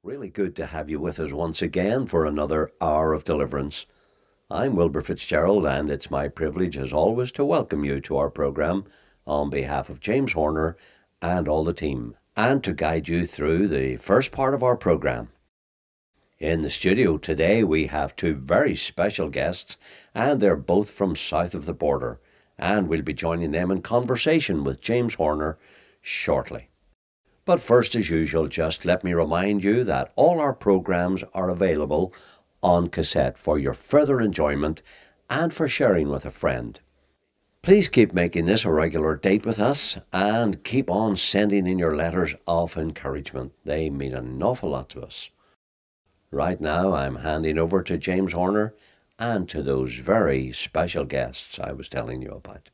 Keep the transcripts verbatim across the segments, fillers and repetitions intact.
Really good to have you with us once again for another hour of deliverance. I'm Wilbur Fitzgerald, and it's my privilege as always to welcome you to our programme on behalf of James Horner and all the team, and to guide you through the first part of our programme. In the studio today we have two very special guests, and they're both from south of the border, and we'll be joining them in conversation with James Horner shortly. But first, as usual, just let me remind you that all our programmes are available on cassette for your further enjoyment and for sharing with a friend. Please keep making this a regular date with us and keep on sending in your letters of encouragement. They mean an awful lot to us. Right now, I'm handing over to James Horner and to those very special guests I was telling you about.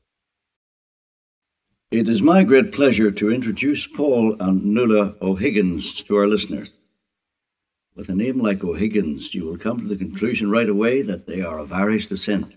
It is my great pleasure to introduce Paul and Nuala O'Higgins to our listeners. With a name like O'Higgins, you will come to the conclusion right away that they are of Irish descent.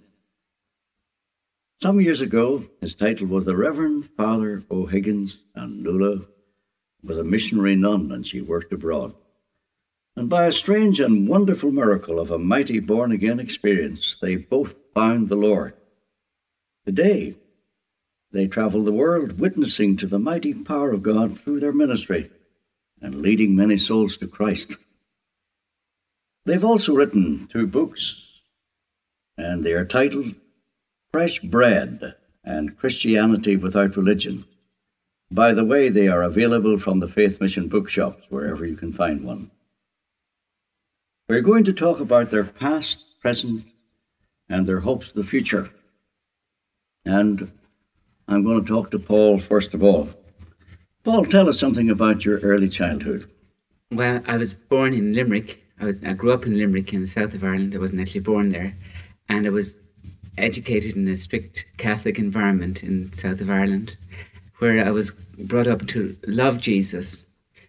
Some years ago, his title was the Reverend Father O'Higgins, and Nuala was a missionary nun, and she worked abroad. And by a strange and wonderful miracle of a mighty born-again experience, they both found the Lord. Today, they travel the world witnessing to the mighty power of God through their ministry and leading many souls to Christ. They've also written two books, and they are titled Fresh Bread and Christianity Without Religion. By the way, they are available from the Faith Mission bookshops, wherever you can find one. We're going to talk about their past, present, and their hopes for the future. And I'm going to talk to Paul first of all. Paul, tell us something about your early childhood. Well, I was born in Limerick. I, was, I grew up in Limerick in the south of Ireland. I wasn't actually born there. And I was educated in a strict Catholic environment in the south of Ireland, where I was brought up to love Jesus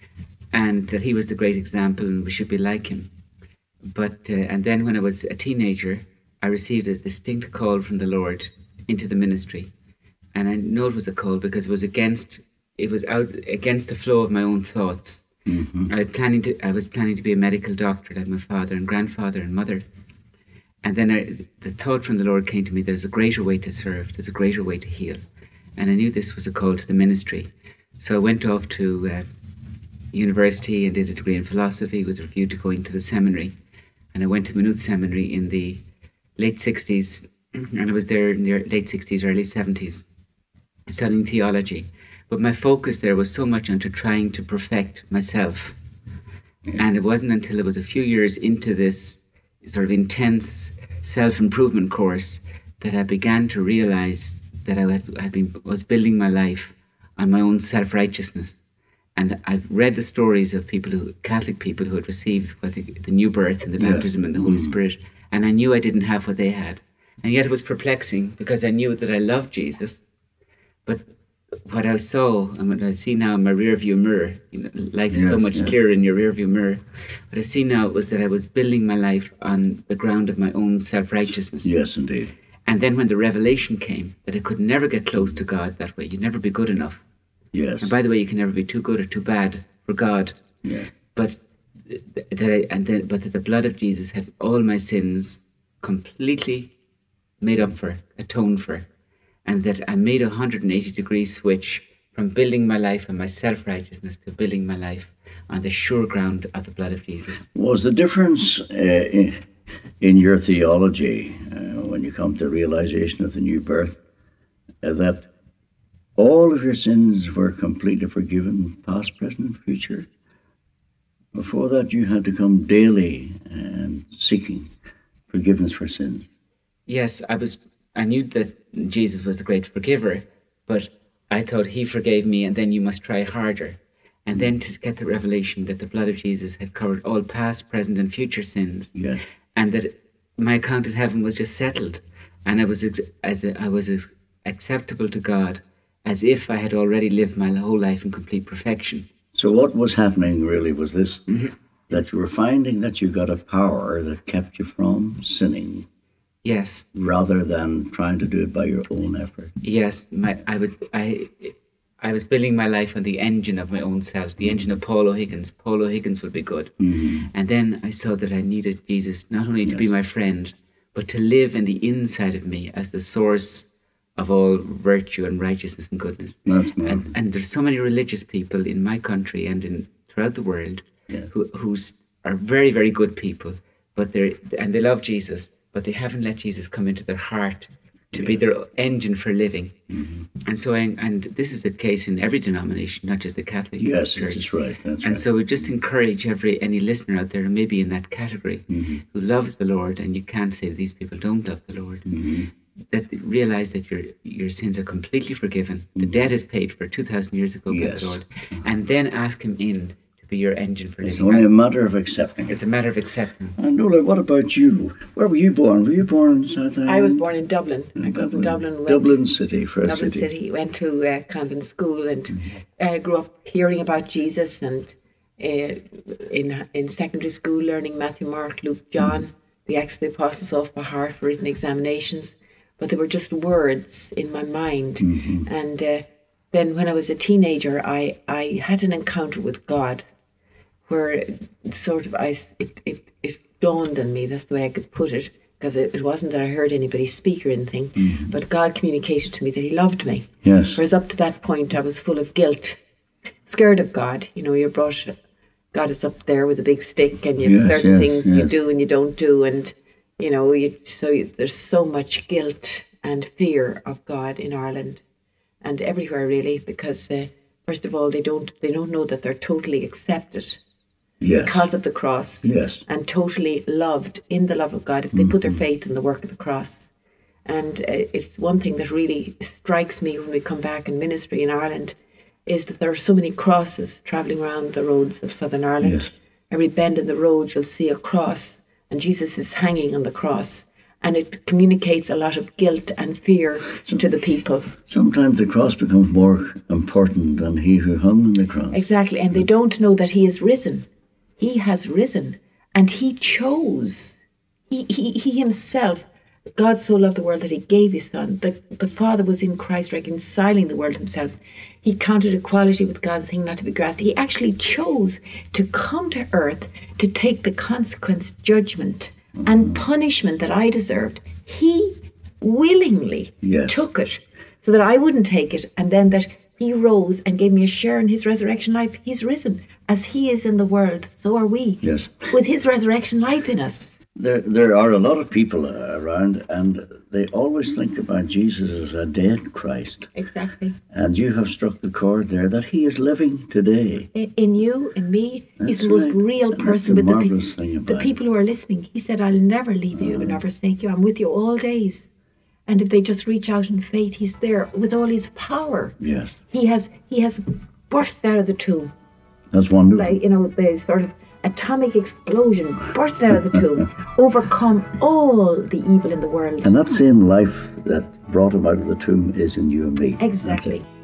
and that he was the great example and we should be like him. But uh, and then when I was a teenager, I received a distinct call from the Lord into the ministry. And I know it was a call because it was against it was out against the flow of my own thoughts. Mm-hmm. I, planning to, I was planning to be a medical doctor like my father and grandfather and mother. And then I, the thought from the Lord came to me, there's a greater way to serve, there's a greater way to heal. And I knew this was a call to the ministry. So I went off to uh, university and did a degree in philosophy with a view to going to the seminary. And I went to Maynooth Seminary in the late sixties, and I was there in the late sixties, early seventies. Studying theology, but my focus there was so much onto trying to perfect myself. And it wasn't until it was a few years into this sort of intense self-improvement course that I began to realize that I had, had been was building my life on my own self-righteousness. And I've read the stories of people who, Catholic people who had received what the, the new birth and the baptism yeah. and the Holy mm. Spirit, and I knew I didn't have what they had. And yet it was perplexing because I knew that I loved Jesus. But what I saw, and what I see now in my rearview mirror, you know, life is yes, so much yes. clearer in your rearview mirror. What I see now was that I was building my life on the ground of my own self-righteousness. Yes, indeed. And then when the revelation came that I could never get close to God that way, you'd never be good enough. Yes. And by the way, you can never be too good or too bad for God. Yeah. But that I, and then, but that the blood of Jesus had all my sins completely made up for, atoned for. And that I made a one hundred eighty degree switch from building my life on my self-righteousness to building my life on the sure ground of the blood of Jesus. Was the difference uh, in, in your theology, uh, when you come to the realization of the new birth, uh, that all of your sins were completely forgiven, past, present, and future? Before that, you had to come daily and seeking forgiveness for sins. Yes, I was. I knew that Jesus was the great forgiver, but I thought he forgave me and then you must try harder. And then to get the revelation that the blood of Jesus had covered all past, present and future sins. Yes. And that my account in heaven was just settled. And I was ex- as a, I was as acceptable to God as if I had already lived my whole life in complete perfection. So what was happening really was this, mm-hmm. that you were finding that you got a power that kept you from sinning. Yes. Rather than trying to do it by your own effort. Yes, my I would I I was building my life on the engine of my own self, the engine of Paul O'Higgins. Paul O'Higgins would be good. Mm-hmm. And then I saw that I needed Jesus not only to Yes. be my friend, but to live in the inside of me as the source of all virtue and righteousness and goodness. That's marvelous. And, and there's so many religious people in my country and in throughout the world Yeah. who who's are very, very good people, but they're and they love Jesus, but they haven't let Jesus come into their heart to be their engine for living. Mm-hmm. And so, I, and this is the case in every denomination, not just the Catholic Yes, Church. that's right. That's And right. so we just encourage every any listener out there who may be in that category Mm-hmm. who loves the Lord, and you can't say that these people don't love the Lord, Mm-hmm. that they realize that your your sins are completely forgiven. The debt is paid for two thousand years ago by Yes. the Lord. And then ask him in to be your engine for It's living. only a Ask- matter of accepting it. It's a matter of acceptance. And Nuala, what about you? Where were you born? Were you born in South Ireland? I was born in Dublin. I grew up in Dublin. Went Dublin City, first Dublin city. City. Went to uh, convent school and uh, grew up hearing about Jesus, and uh, in in secondary school learning Matthew, Mark, Luke, John, the Acts of the Apostles off by heart for written examinations. But they were just words in my mind. And uh, then when I was a teenager, I, I had an encounter with God where it sort of I, s- it, it, it dawned on me, that's the way I could put it, because it, it wasn't that I heard anybody speak or anything, but God communicated to me that he loved me. Yes. Whereas up to that point, I was full of guilt, scared of God. You know, you're brought, God is up there with a big stick, and you have Yes, certain yes, things you yes. do and you don't do, and you know, you, so you, there's so much guilt and fear of God in Ireland and everywhere really, because uh, first of all, they don't they don't know that they're totally accepted Yes. because of the cross, Yes. and totally loved in the love of God if they put their faith in the work of the cross. And uh, it's one thing that really strikes me when we come back in ministry in Ireland, is that there are so many crosses travelling around the roads of Southern Ireland. Yes. Every bend in the road you'll see a cross, and Jesus is hanging on the cross, and it communicates a lot of guilt and fear to the people. Sometimes the cross becomes more important than he who hung on the cross. Exactly, and they don't know that he is risen. He has risen, and he chose. He, he, he himself, God so loved the world that he gave his son. The, the Father was in Christ reconciling the world himself. He counted equality with God a thing not to be grasped. He actually chose to come to earth to take the consequence, judgment, and punishment that I deserved. He willingly Yes. took it so that I wouldn't take it, and then that he rose and gave me a share in his resurrection life. He's risen. As he is in the world, so are we. Yes. With his resurrection life in us. There, there are a lot of people uh, around, and they always think about Jesus as a dead Christ. Exactly. And you have struck the chord there that he is living today. In, in you, in me, he's That's the most right. real And person that's with the the, marvellous thing pe- about the it. people who are listening. He said, I'll never leave you nor forsake you. I'm with you all days. And if they just reach out in faith, he's there with all his power. Yes. He has he has burst out of the tomb. That's wonderful. Like, you know, the sort of atomic explosion burst out of the tomb, overcome all the evil in the world. And that same life that brought him out of the tomb is in you and me. That's Exactly. it.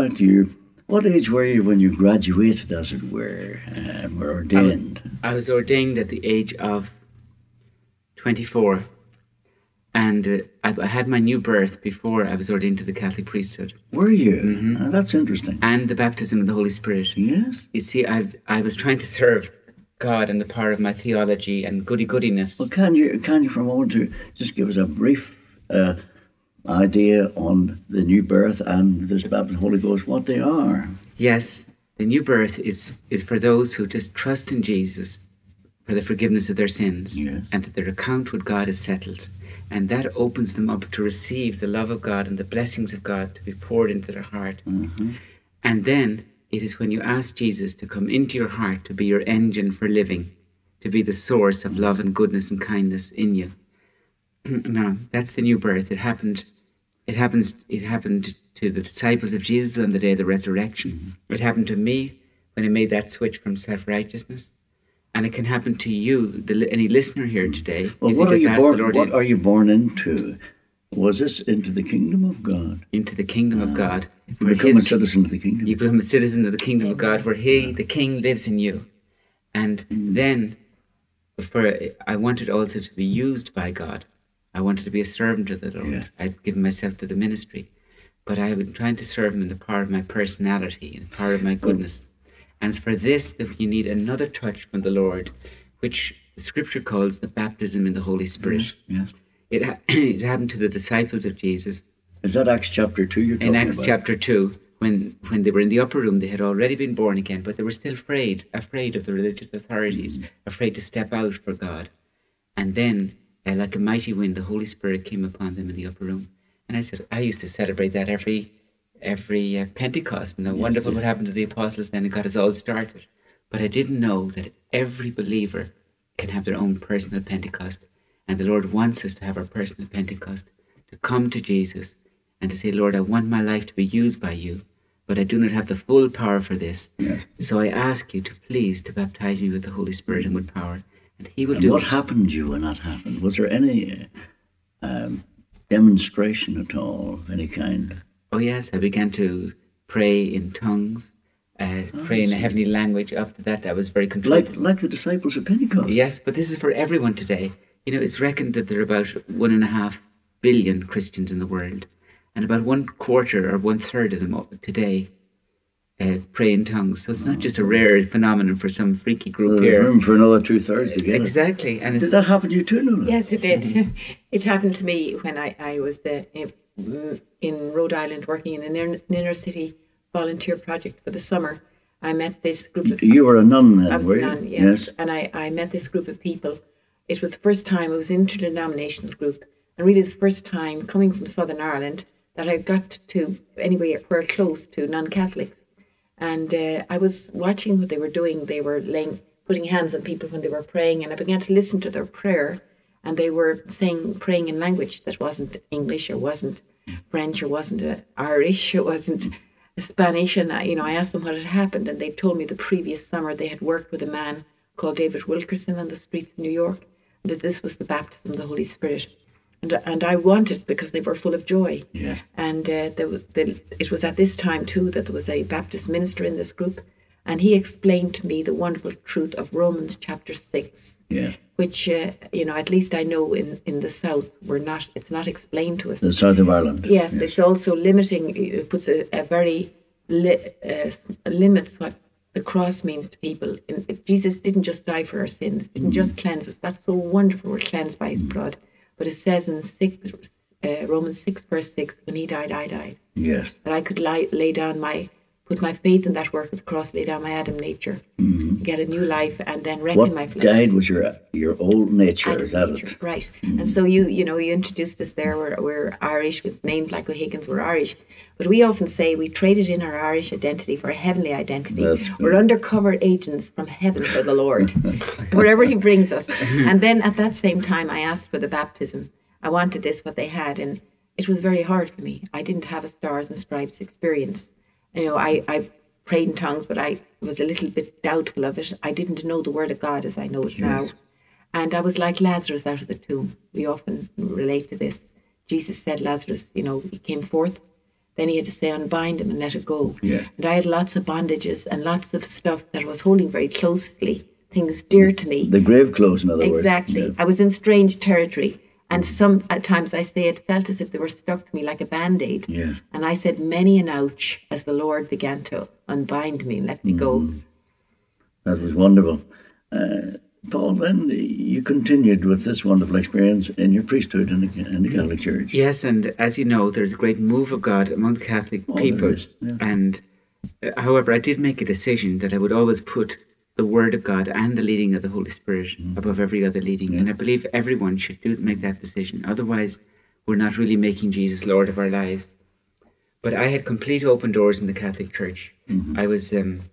back to you. What age were you when you graduated, as it were, and were ordained? I was ordained at the age of twenty-four. And uh, I, I had my new birth before I was ordained to the Catholic priesthood. Were you? Mm-hmm. Oh, that's interesting. And the baptism of the Holy Spirit. Yes. You see, I I was trying to serve God and the power of my theology and goody-goodiness. Well, can you, can you for a moment to just give us a brief uh, idea on the new birth and this baptism of the Holy Ghost, what they are? Yes, the new birth is, is for those who just trust in Jesus for the forgiveness of their sins, yes, and that their account with God is settled. And that opens them up to receive the love of God and the blessings of God to be poured into their heart. Mm-hmm. And then it is when you ask Jesus to come into your heart to be your engine for living, to be the source of love and goodness and kindness in you. Now, that's the new birth. It happened, it happens, it happened to the disciples of Jesus on the day of the resurrection. Mm-hmm. It happened to me when I made that switch from self-righteousness. And it can happen to you, the, any listener here today. Well, if what, you are just you ask born, the Lord what in, are you born into? Was this into the kingdom of God? Into the kingdom uh, of God. You become a citizen of the kingdom. You become a citizen of the kingdom of God, where He, yeah, the King, lives in you. And mm. then, for I wanted also to be used by God. I wanted to be a servant of the Lord. Yeah. I'd given myself to the ministry. But I was trying to serve Him in the power of my personality, in the power of my goodness. And it's for this that you need another touch from the Lord, which the Scripture calls the baptism in the Holy Spirit. Yes, yes. It, ha- it happened to the disciples of Jesus. Is that Acts chapter two you're talking about? In Acts about? chapter two, when, when they were in the upper room, they had already been born again, but they were still afraid, afraid of the religious authorities, mm. afraid to step out for God. And then, uh, like a mighty wind, the Holy Spirit came upon them in the upper room. And I said, I used to celebrate that every... every uh, Pentecost, and how yes, wonderful yes. what happened to the apostles then. It got us all started. But I didn't know that every believer can have their own personal Pentecost, and the Lord wants us to have our personal Pentecost, to come to Jesus and to say, Lord, I want my life to be used by you, but I do not have the full power for this. Yes. So I ask you to please to baptize me with the Holy Spirit and with power, and He will and do what it. happened to you when that happened? Was there any um, demonstration at all of any kind? Oh yes, I began to pray in tongues, uh, oh, pray in a heavenly language. After that, I was very controlled. Like, like the disciples of Pentecost? Yes, but this is for everyone today. You know, it's reckoned that there are about one and a half billion Christians in the world, and about one quarter or one third of them today uh, pray in tongues. So it's not just a rare phenomenon for some freaky group so here. There's room for another two thirds to get it. Exactly. And did it's, that happen to you too, Nuala? Yes, it did. It happened to me when I, I was uh, in Rhode Island working in an inner, an inner city volunteer project for the summer. I met this group of... You were a nun then, I was were a you? nun, yes. yes. And I, I met this group of people. It was the first time, it was an interdenominational group, and really the first time coming from Southern Ireland that I got to anywhere close to non-Catholics. And uh, I was watching what they were doing. They were laying, putting hands on people when they were praying, and I began to listen to their prayer, and they were saying, praying in language that wasn't English or wasn't French or wasn't uh, Irish or wasn't Spanish. And I, you know, I asked them what had happened, and they told me the previous summer they had worked with a man called David Wilkerson on the streets of New York, and that this was the baptism of the Holy Spirit. And, and I wanted, because they were full of joy. Yeah. And uh, the, the, it was at this time, too, that there was a Baptist minister in this group. And he explained to me the wonderful truth of Romans chapter six. Yeah. Which, uh, you know, at least I know in, in the South, we're not, it's not explained to us. The South of Ireland. Yes, yes. It's also limiting, it puts a, a very, li, uh, limits what the cross means to people. And Jesus didn't just die for our sins, didn't mm. just cleanse us. That's so wonderful, we're cleansed by His mm. blood. But it says in six, uh, Romans six, verse six, when He died, I died. Yes. That I could lie, lay down my, put my faith in that work of the cross, lay down my Adam nature, mm-hmm. get a new life, and then reckon what my flesh. What died was your your old nature, Adam is that nature, it? Right. Mm-hmm. And so you you know, you introduced us there, we're, we're Irish, with names like O'Higgins, we're Irish. But we often say we traded in our Irish identity for a heavenly identity. That's good. We're undercover agents from heaven for the Lord, wherever He brings us. And then at that same time, I asked for the baptism. I wanted this, what they had, and it was very hard for me. I didn't have a stars and stripes experience. You know, I, I prayed in tongues, but I was a little bit doubtful of it. I didn't know the word of God as I know it yes. now. And I was like Lazarus out of the tomb. We often relate to this. Jesus said Lazarus, you know, he came forth, then he had to say unbind him and let it go. Yeah. And I had lots of bondages and lots of stuff that I was holding very closely, things dear to me. The grave clothes, in other words. Exactly. Yeah. I was in strange territory. And some at times I say it felt as if they were stuck to me like a band-aid. Yes. And I said many an ouch as the Lord began to unbind me and let me go. That was wonderful. Uh, Paul, then you continued with this wonderful experience in your priesthood in the, in the Catholic Church. Yes, and as you know, there's a great move of God among the Catholic Oh, there people. is, yeah. And uh, however, I did make a decision that I would always put the Word of God and the leading of the Holy Spirit above every other leading. And I believe everyone should do make that decision. Otherwise, we're not really making Jesus Lord of our lives. But I had complete open doors in the Catholic Church. Mm-hmm. I was um,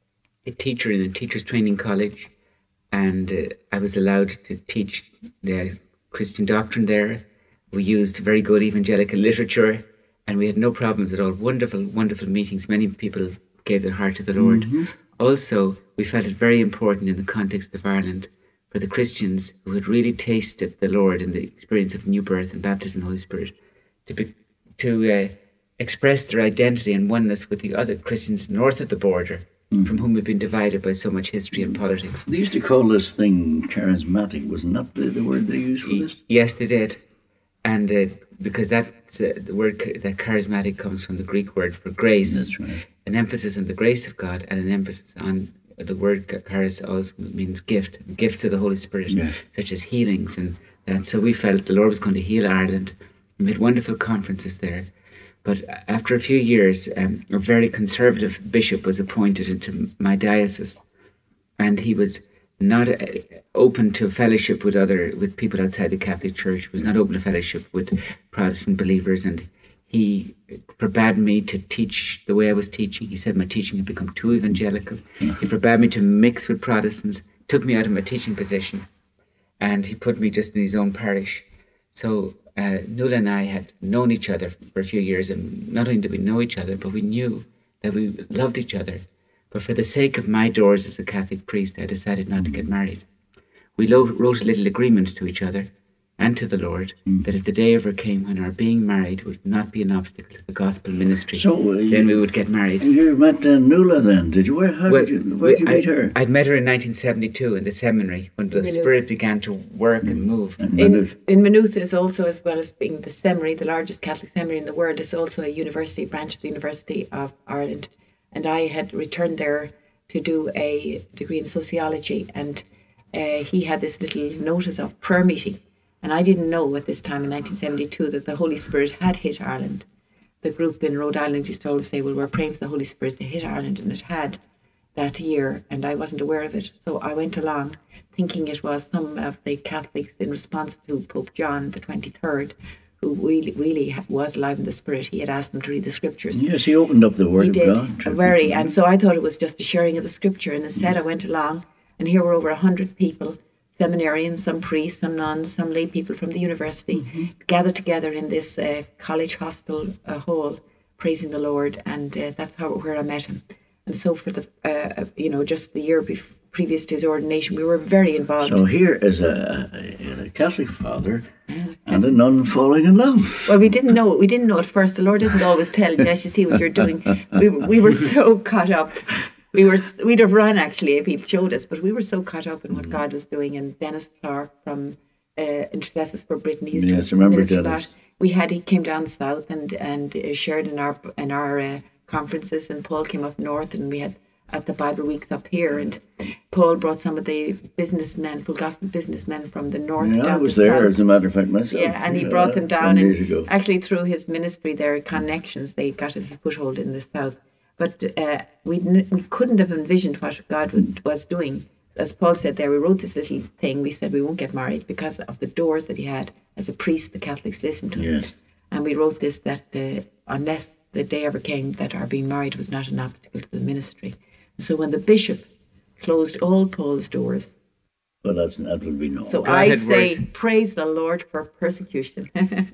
a teacher in a teacher's training college, and uh, I was allowed to teach the Christian doctrine there. We used very good evangelical literature, and we had no problems at all. Wonderful, wonderful meetings. Many people gave their heart to the Lord. Mm-hmm. Also, we felt it very important in the context of Ireland for the Christians who had really tasted the Lord in the experience of new birth and baptism in the Holy Spirit to be, to uh, express their identity and oneness with the other Christians north of the border, mm. from whom we've been divided by so much history and politics. They used to call this thing charismatic. Wasn't that the, the word they used for this? Yes, they did. And uh, because that's, uh, the word that charismatic comes from the Greek word for grace. That's right. An emphasis on the grace of God and an emphasis on the word charis also means gift, gifts of the Holy Spirit, yes. such as healings. And that. So we felt the Lord was going to heal Ireland. We had wonderful conferences there. But after a few years, um, a very conservative bishop was appointed into my diocese. And he was not uh, open to fellowship with other with people outside the Catholic Church, was not open to fellowship with Protestant believers. And he forbade me to teach the way I was teaching. He said my teaching had become too evangelical. He forbade me to mix with Protestants, took me out of my teaching position, and he put me just in his own parish. So uh, Nuala and I had known each other for a few years, and not only did we know each other, but we knew that we loved each other. But for the sake of my doors as a Catholic priest, I decided not to get married. We lo- wrote a little agreement to each other and to the Lord, mm. that if the day ever came when our being married would not be an obstacle to the gospel ministry, so, uh, then we would get married. You met uh, Nuala then, did you? Where, how well, did you, where did you I, meet her? I'd met her in nineteen seventy-two in the seminary, when the Maynooth. Spirit began to work mm. and move. And In, Maynooth. in Maynooth is also, as well as being the seminary, the largest Catholic seminary in the world, is also a university branch of the University of Ireland. And I had returned there to do a degree in sociology, and uh, he had this little notice of prayer meeting. And I didn't know at this time in nineteen seventy-two that the Holy Spirit had hit Ireland. The group in Rhode Island used to always say, well, we're praying for the Holy Spirit to hit Ireland, and it had that year, and I wasn't aware of it. So I went along thinking it was some of the Catholics in response to Pope John the twenty-third, who really, really was alive in the Spirit. He had asked them to read the scriptures. Yes, he opened up the Word He of did, God. uh, very. And so I thought it was just a sharing of the scripture. And instead I went along, and here were over a hundred people, seminarians, some priests, some nuns, some lay people from the university, mm-hmm. gathered together in this uh, college hostel uh, hall, praising the Lord. And uh, that's how where I met him. And so for the, uh, you know, just the year before, previous to his ordination, we were very involved. So here is a, a, a Catholic father and a nun falling in love. Well, we didn't know. We didn't know at first. The Lord doesn't always tell you. Yes, you see what you're doing. We we were so caught up. We were we'd have run actually if people showed us, but we were so caught up in what God was doing. And Dennis Clark from uh, Intercessors for Britain, he used yes, to remember minister Dennis. that. We had he came down south and and uh, shared in our in our uh, conferences, and Paul came up north, and we had at the Bible Weeks up here, and Paul brought some of the businessmen, full gospel businessmen from the north yeah, down I was to there, south. as a matter of fact, myself. Yeah, and he yeah, brought them down, years and ago. actually through his ministry, their connections, they got a foothold in the south. But uh, we we couldn't have envisioned what God would, was doing. As Paul said there, we wrote this little thing. We said we won't get married because of the doors that he had as a priest. The Catholics listened to him, yes. and we wrote this that uh, unless the day ever came that our being married was not an obstacle to the ministry. So when the bishop closed all Paul's doors, well, that's, that would be no. so God I had say, worked. praise the Lord for persecution.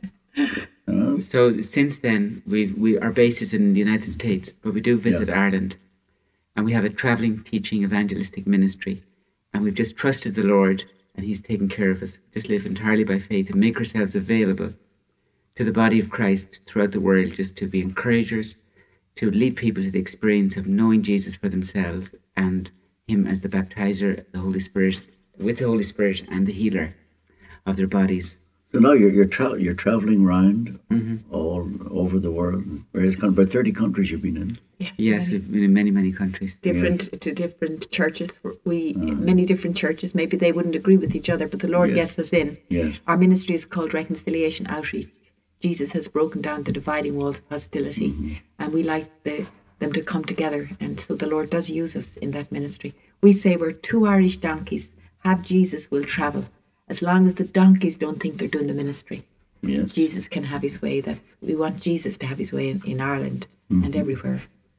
Uh, So since then, we we our base is in the United States, but we do visit Yeah. Ireland, and we have a traveling teaching evangelistic ministry, and we've just trusted the Lord, and He's taken care of us. Just live entirely by faith and make ourselves available to the body of Christ throughout the world, just to be encouragers, to lead people to the experience of knowing Jesus for themselves and him as the baptizer, the Holy Spirit, with the Holy Spirit and the healer of their bodies. So now you're you're, tra- you're traveling around Mm-hmm. all over the world, various countries, about thirty countries you've been in. Yeah, Yes, many we've been in many, many countries. different to different churches. We Uh-huh. many different churches. Maybe they wouldn't agree with each other, but the Lord Yes. gets us in. Yes. Our ministry is called Reconciliation Outreach. Jesus has broken down the dividing walls of hostility, Mm-hmm. and we like the, them to come together. And so the Lord does use us in that ministry. We say we're two Irish donkeys. Have Jesus, will travel. As long as the donkeys don't think they're doing the ministry, Yes. Jesus can have his way. That's we want Jesus to have his way in, in Ireland Mm-hmm. and everywhere.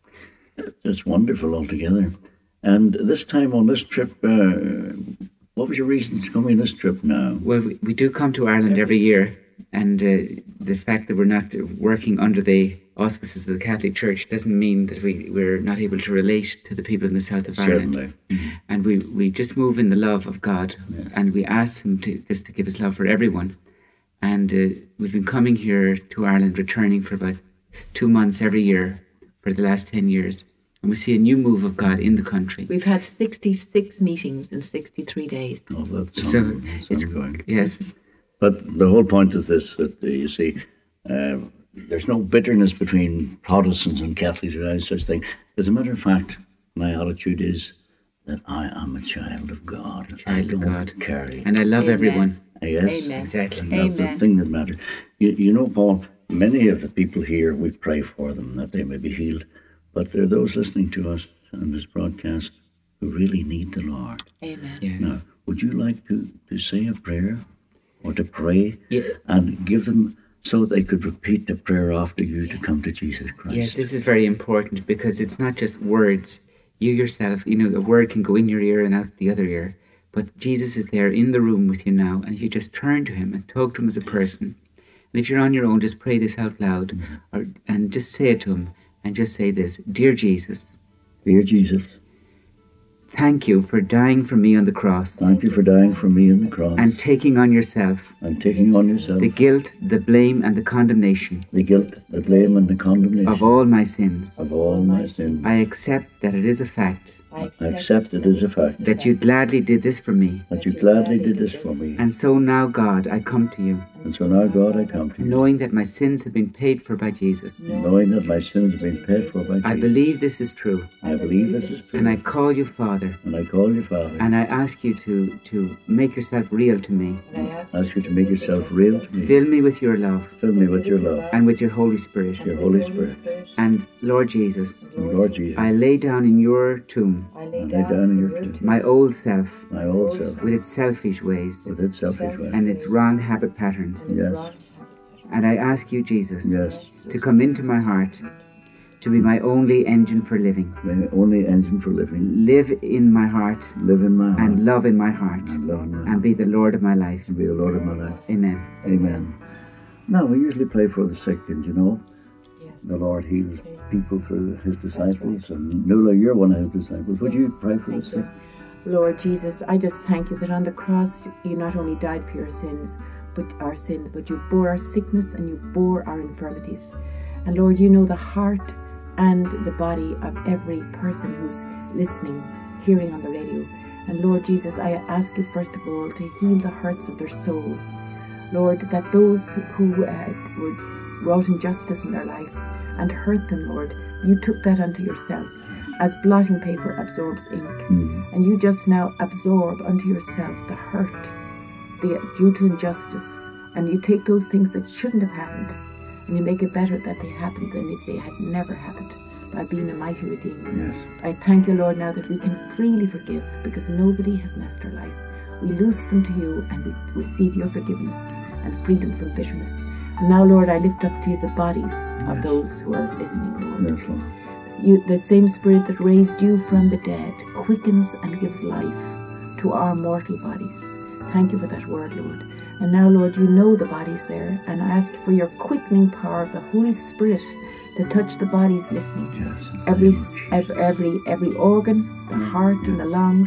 It's wonderful altogether. And this time on this trip, uh, what was your reasons coming on this trip now? Well, we, we do come to Ireland every year, and uh, the fact that we're not working under the auspices of the Catholic Church doesn't mean that we, we're not able to relate to the people in the south of Ireland. Certainly. And we, we just move in the love of God, and we ask him to just to give us love for everyone. And uh, we've been coming here to Ireland, returning for about two months every year for the last ten years. And we see a new move of God in the country. We've had sixty-six meetings in sixty-three days. Oh, that's So that's it's ongoing. yes, But the whole point is this, that uh, you see, uh, there's no bitterness between Protestants and Catholics or any such thing. As a matter of fact, my attitude is that I am a child of God. I Child of don't God. carry. and I love Amen. everyone. Yes, Amen. Exactly. and that's Amen. the thing that matters. You, you know, Paul, many of the people here, we pray for them that they may be healed. But there are those listening to us on this broadcast who really need the Lord. Amen. Yes. Now, would you like to, to say a prayer or to pray Yeah. and give them so that they could repeat the prayer after you to come to Jesus Christ? Yes, this is very important because it's not just words. You yourself, you know, a word can go in your ear and out the other ear. But Jesus is there in the room with you now, and you just turn to him and talk to him as a person. And if you're on your own, just pray this out loud, Mm-hmm. or, and just say it to him, and just say this: Dear Jesus, Dear Jesus, thank you for dying for me on the cross thank you for dying for me on the cross and taking on yourself and taking on yourself the guilt, the blame, and the condemnation the guilt, the blame, and the condemnation of all my sins. of all my sins. I accept that it is a fact I accept it as a fact that you gladly did this for me. that you gladly did this for me. And so now, God, I come to you, And so now, God, I come to you, knowing that my sins have been paid for by Jesus. knowing that my sins have been paid for by Jesus. I believe this is true, I believe this is true. and I call you Father, And I call you Father. and I ask you to, to make yourself real to me. ask you to make yourself real to me. Fill me with your love Fill me with your love, and with your Holy Spirit. your Holy Spirit. And Lord Jesus, And Lord Jesus, I lay down in your tomb I lay down in your tomb my old self my old self with its selfish ways with its selfish ways. and its wrong habit patterns. Yes, And I ask you, Jesus, yes. to come into my heart, to be my only engine for living. My only engine for living. Live in my heart Live in my heart. and love in my heart And love in my and heart. be the Lord of my life. And be the Lord of my life. Amen. Amen. Now, we usually pray for the sick, and you know, Yes. the Lord heals people through his disciples. And Nuala, you're one of his disciples. Would you pray for the sick? Lord Jesus, I just thank you that on the cross you not only died for your sins, but our sins, but you bore our sickness and you bore our infirmities. And Lord, you know the heart and the body of every person who's listening, hearing on the radio. And Lord Jesus, I ask you first of all to heal the hurts of their soul. Lord, that those who uh, were wrought injustice in their life and hurt them, Lord, you took that unto yourself, as blotting paper absorbs ink. Mm. And you just now absorb unto yourself the hurt the, due to injustice. And you take those things that shouldn't have happened and you make it better that they happened than if they had never happened, by being a mighty Redeemer. Yes. I thank you, Lord, now that we can freely forgive because nobody has messed our life. We loose them to you and we receive your forgiveness and freedom from bitterness. And now, Lord, I lift up to you the bodies of Yes. those who are listening, Lord. Yes, Lord. You, the same Spirit that raised you from the dead quickens and gives life to our mortal bodies. Thank you for that word, Lord. And now, Lord, you know the bodies there, and I ask for your quickening power of the Holy Spirit to touch the bodies listening. Yes. Every, every, every, every organ, the heart and the lungs,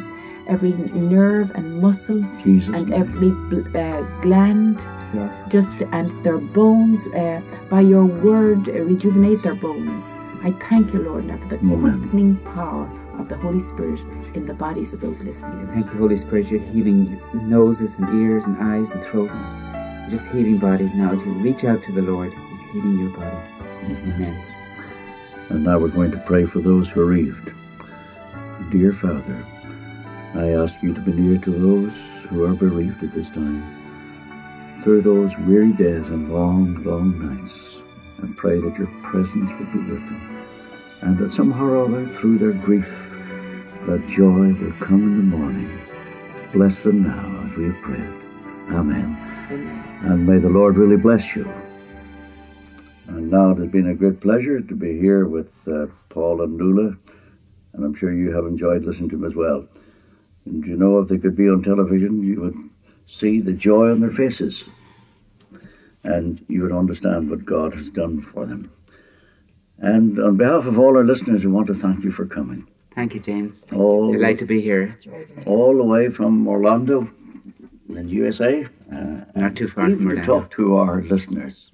every nerve and muscle, Jesus' and name. every bl- uh, gland, Yes. just and their bones, uh, by your word, uh, rejuvenate their bones. I thank you, Lord, now for the Amen. quickening power of the Holy Spirit in the bodies of those listening. Thank you, Holy Spirit. You're healing noses and ears and eyes and throats. You're just healing bodies now. As you reach out to the Lord, He's healing your body. Amen. And now we're going to pray for those bereaved. Dear Father, I ask you to be near to those who are bereaved at this time. Through those weary days and long, long nights, and pray that your presence would be with them, and that somehow or other, through their grief, that joy will come in the morning. Bless them now as we have prayed. Amen. Amen. And may the Lord really bless you. And now it has been a great pleasure to be here with uh, Paul and Nuala, and I'm sure you have enjoyed listening to them as well. And you know, if they could be on television, you would see the joy on their faces, and you would understand what God has done for them. And on behalf of all our listeners, we want to thank you for coming. Thank you, James. Thank All, you. It's a delight to be here. all the way from Orlando in the U S A. Uh, Not too far even from to Orlando. talk to our listeners.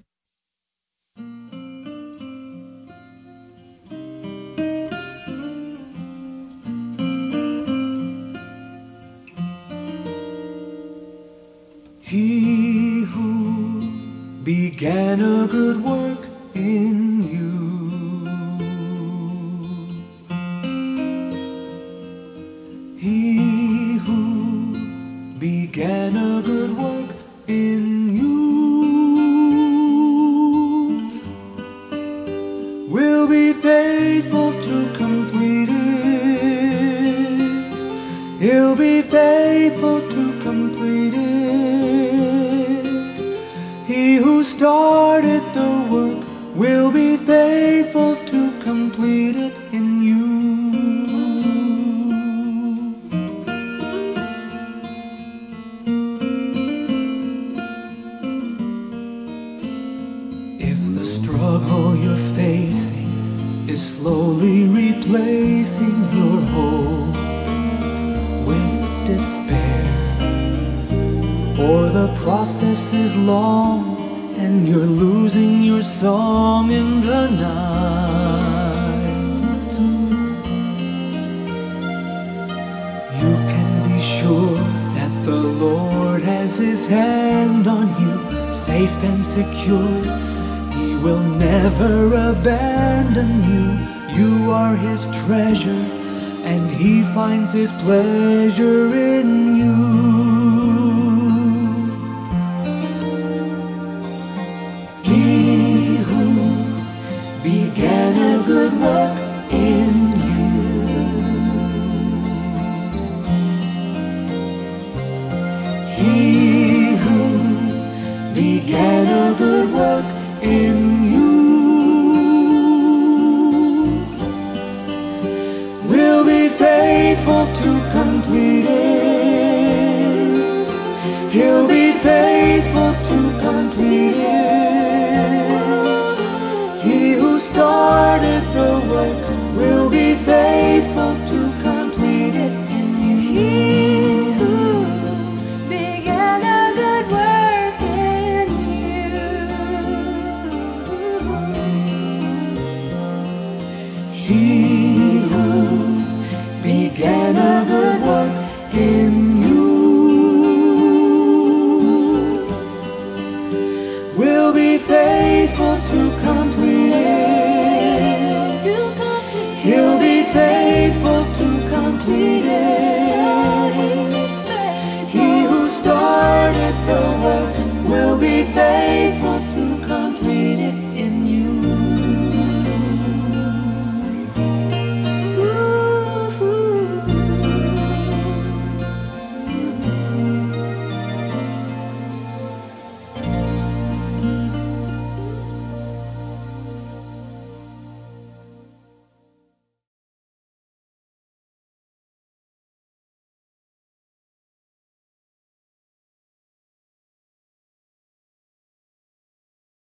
He who began a good work in you He who began a good work in you will be faithful to complete it. He'll be faithful to complete it. He who started the work will be faithful to complete it in you. If the struggle you're facing is slowly replacing your hope with despair, or the process is long and you're losing your song in the night, you can be sure that the Lord has His hand on you, safe and secure. He will never abandon you. You are His treasure, and He finds His pleasure in you. He who began a good work in you, He who began a good